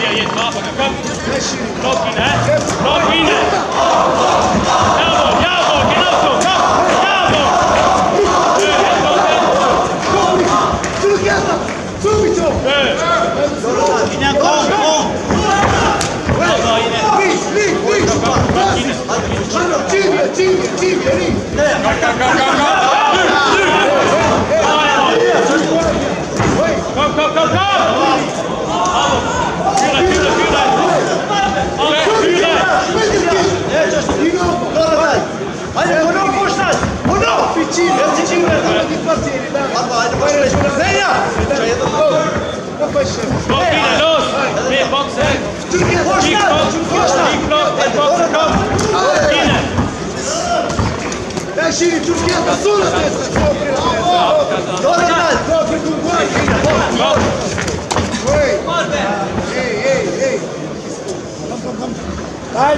je, papa, kom. Blok ine, blok ine. Jawohl, genau so, komm, jawohl. Subito! Ine, kom. Ciglia, lì! Los! Nee, Boxen! Scegli Turchia da sola testa scopri la copri con guardi ehi dai